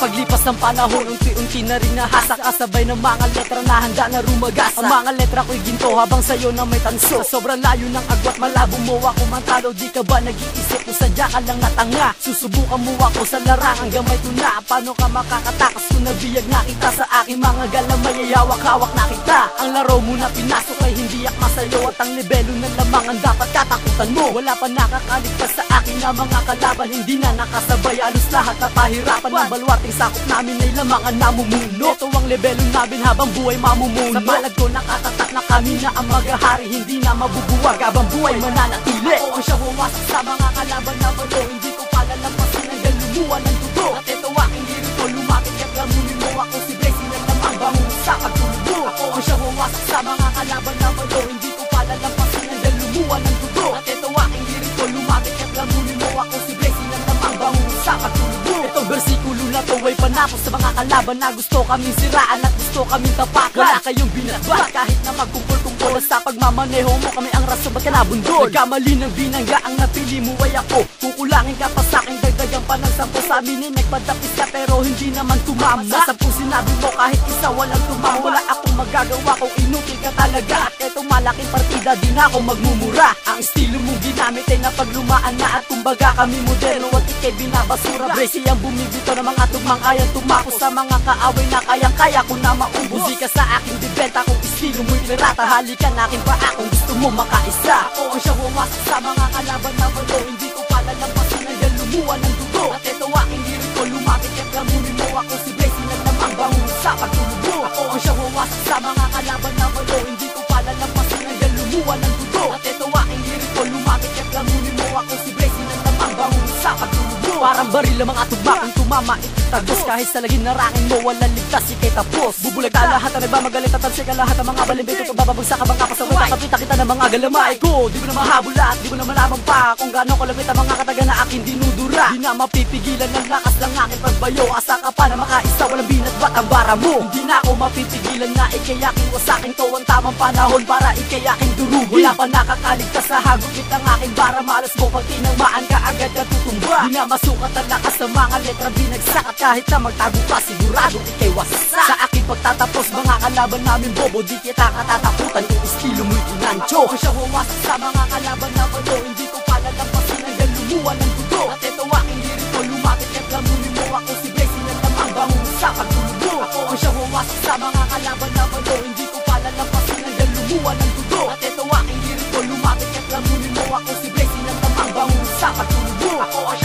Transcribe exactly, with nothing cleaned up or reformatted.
paglipas ng panahon, unti-unti na rin nahasa, kasabay ng mga letra na handa na rumagasa. Ang mga letra ko'y ginto habang sa'yo na may tanso. Sa sobrang layo ng agwat, malabo mo ako mantalo. Di ka ba nag-iisip kung sadya ka lang natanga? Susubukan mo ako sa larangan, gamay to na. Paano ka makakatakas kung nabiyag na kita? Sa aking mga galamay ay hawak-hawak na kita. Ang laro mo na pinasok ay hindi akma sa'yo, at ang lebelo ng lamang ang dapat katakutan mo. Wala pa nakakaligtas sa akin na mga kalaban, hindi na nakasabay alos lahat na pahirapan. Ng balwating sakop namin ay lamang ang namumuno. Ito ang lebelo namin habang buhay mamumuno. Sa balag ko nakatatak na kami na ang maghahari, hindi na mabubuwag habang buhay mananatili. Ako ang siya humasak sa mga kalaban na bato, hindi ko palalampasin hanggang lumuha ng dugo. At ito aking lirito, lumapit at lamunin mo ako si Blessing na lamang bangun sa pagtulog. Ako ang siya humasak sa mga kalaban na bato, hindi ko palalampasin hanggang lumuha ng dugo. At ito aking lirito, lumapit at lamunin mo ako si Blessing na lamang bangun sa pagtulog. Itong bersikulo na to ay panapos sa mga kalaban na gusto kaming siraan at gusto kaming tapakan. Wala kayong binatbat kahit na magkumpul-kumpul. Sa pagmamaneho mo kami ang rason, ba't ka nabundol? Nagkamali ng binangga, ang napili mo ay ako. Kukulangin ka pa sa'king dagdagan pa ng sampo. Sa amin eh nagpadapis ka pero hindi naman tumama. Sa sampung sinabi mo kahit isa walang tumama. Wala akong magagawa kung inutil ka talaga. At etong malaking partida di na ako magmumura. Ang estilo mong ginamit ay napaglumaan na, at kumbaga kami moderno at ikay binabasura. Bracy ang bumibito ng mga tugmang ayaw tumako sa mga kaaway na kayang-kaya ko na maubos. Di ka sa aking dibenta kung estilo mo'y pirata. Halikan akin pa akong gusto mo makaisa. Ako ang siya humasak sa mga kalaban na bato, hindi ko palalampasin hanggang lumuha ng dugo. At ito aking liriko, lumapit at lamunin mo ako si Blessing na lamang bangun sa pagtulog. Ako ang siya humasak sa mga kalaban na bato, hindi ko palalampasin hanggang lumuha ng dugo. At ito aking liriko, lumapit at lamunin mo ako si Blessing na lamang bangun sa pagtulog. Parang baril ang mga tugma, kung tumama itagos. Kahit sa laging narangin mo, walang ligtas, ikay tapos. Bubulag ka lahat ang nagmamagalit at tansya ka lahat ang mga balimbing. Ito bababagsak ka bang kapasaway, kakapita kita ng mga galamay ko. Di mo na mahabol at di mo na malaman pa kung gano'ng kalapit ang mga kataga na aking dinudura. Di na mapipigilan ng lakas lang aking pagbayo. Asa ka pa na makaisa, walang binatbat ang bara mo. Hindi na ako mapipigilan na ikayaking wasakin to. Ang tamang panahon para ikayaking durugin. Wala pa nakakaligtas sa hagupit ang aking bara. Malas mo pag tinangmaan ka agad na tutumba. Di na masukat ang lakas sa mga letra binagsak. At kahit na magtago ka, sigurado ikay wasak. Sa aking pagtatapos, mga kalaban namin bobo, di kita katatakutan kung estilo mo'y ginancho. Kung siya humasak sa mga kalaban na bato, hindi ko palalampasin hanggang lumuha ng dugo. At ito aking liriko, lumapit at lamunin mo ako si Blessing na lamang bangun sa pagtulog. Ako ang siya humasak sa mga kalaban na bato, hindi ko palalampasin hanggang lumuha ng dugo. At ito aking liriko, lumapit at lamunin mo ako si Blessing na lamang bangun sa pagtulog. Ako ang